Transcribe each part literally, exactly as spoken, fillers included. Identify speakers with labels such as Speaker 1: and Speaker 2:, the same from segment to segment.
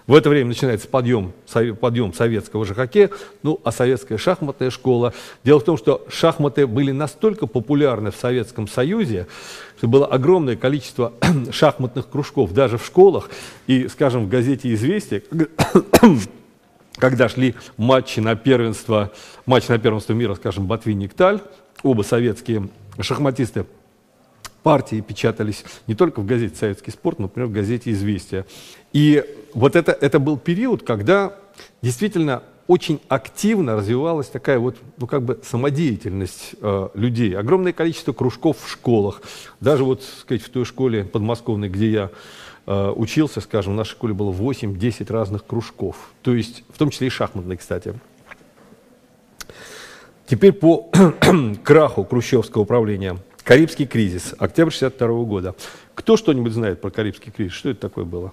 Speaker 1: В это время начинается подъем, подъем советского же хоккея, ну, а советская шахматная школа. Дело в том, что шахматы были настолько популярны в Советском Союзе, что было огромное количество шахматных кружков даже в школах. И, скажем, в газете «Известия», когда шли матчи на первенство, матч на первенство мира, скажем, Ботвинник-Таль, оба советские шахматисты, партии печатались не только в газете «Советский спорт», но, например, в газете «Известия». И вот это, это был период, когда действительно очень активно развивалась такая вот, ну, как бы самодеятельность э, людей. Огромное количество кружков в школах. Даже вот, так сказать, в той школе подмосковной, где я э, учился, скажем, в нашей школе было восемь-десять разных кружков. То есть, в том числе и шахматные, кстати. Теперь по краху хрущевского управления. Карибский кризис, октябрь шестьдесят второго года. Кто что-нибудь знает про Карибский кризис? Что это такое было?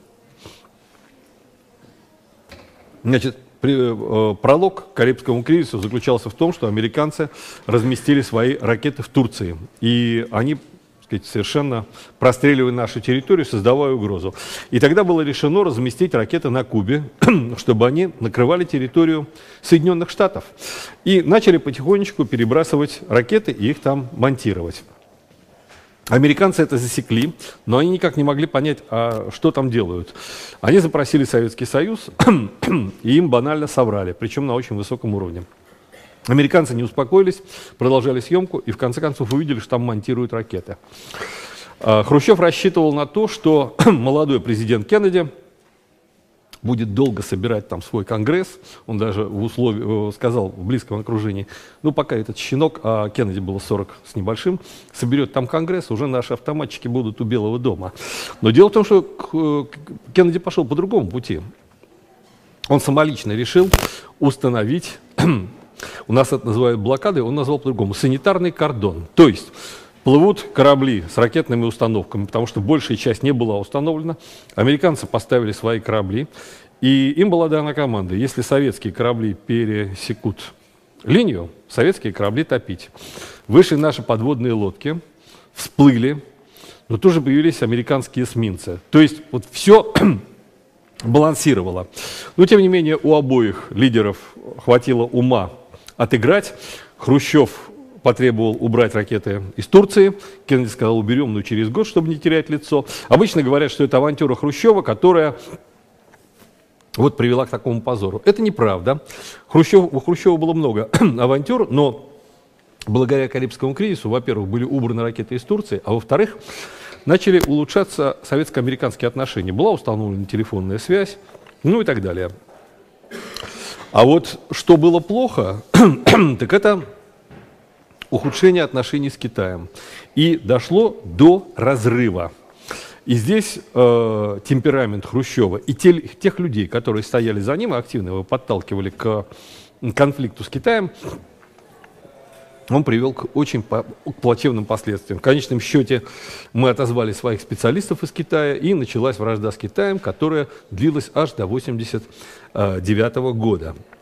Speaker 1: Значит, при, э, пролог к Карибскому кризису заключался в том, что американцы разместили свои ракеты в Турции. И они, так сказать, совершенно простреливали нашу территорию, создавая угрозу. И тогда было решено разместить ракеты на Кубе, чтобы они накрывали территорию Соединенных Штатов. И начали потихонечку перебрасывать ракеты и их там монтировать. Американцы это засекли, но они никак не могли понять, а что там делают. Они запросили Советский Союз, и им банально соврали, причем на очень высоком уровне. Американцы не успокоились, продолжали съемку, и в конце концов увидели, что там монтируют ракеты. Хрущев рассчитывал на то, что молодой президент Кеннеди будет долго собирать там свой конгресс. Он даже в условии, сказал в близком окружении, ну пока этот щенок, а Кеннеди было сорок с небольшим, соберет там конгресс, уже наши автоматчики будут у Белого дома. Но дело в том, что Кеннеди пошел по другому пути. Он самолично решил установить, у нас это называют блокадой, он назвал по-другому, санитарный кордон. То есть плывут корабли с ракетными установками, потому что большая часть не была установлена. Американцы поставили свои корабли, и им была дана команда: если советские корабли пересекут линию, советские корабли топить. Вышли наши подводные лодки, всплыли, но тут же появились американские эсминцы. То есть вот все балансировало. Но тем не менее у обоих лидеров хватило ума отыграть. Хрущев потребовал убрать ракеты из Турции. Кеннеди сказал, уберем, но через год, чтобы не терять лицо. Обычно говорят, что это авантюра Хрущева, которая вот привела к такому позору. Это неправда. Хрущев, у Хрущева было много авантюр, но благодаря Карибскому кризису, во-первых, были убраны ракеты из Турции, а во-вторых, начали улучшаться советско-американские отношения. Была установлена телефонная связь, ну и так далее. А вот что было плохо, так это ухудшение отношений с Китаем. И дошло до разрыва. И здесь э, темперамент Хрущева и те, тех людей, которые стояли за ним и активно его подталкивали к конфликту с Китаем, он привел к очень по, к плачевным последствиям. В конечном счете мы отозвали своих специалистов из Китая, и началась вражда с Китаем, которая длилась аж до тысяча девятьсот восемьдесят девятого года.